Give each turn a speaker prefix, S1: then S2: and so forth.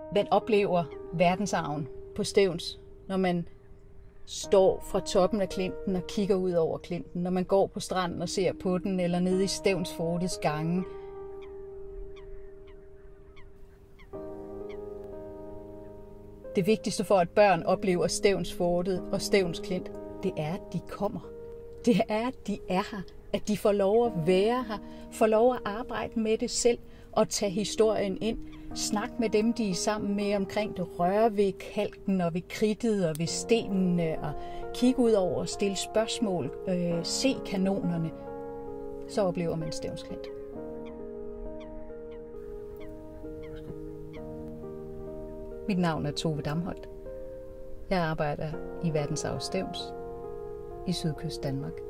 S1: Man oplever verdensarven på Stevns, når man står fra toppen af klinten og kigger ud over klinten, når man går på stranden og ser på den, eller nede i Stevnsfortets gange. Det vigtigste for, at børn oplever Stevnsfortet og Stevns Klint, det er, at de kommer. Det er, at de er her. At de får lov at være her, får lov at arbejde med det selv og tage historien ind. Snak med dem, de er sammen med omkring det, røre ved kalken og ved kridtet og ved stenene og kigge ud over og stille spørgsmål, se kanonerne. Så oplever man Stevns Klint. Mit navn er Tove Damholt. Jeg arbejder i Verdensarv Stevns i Sydkyst Danmark.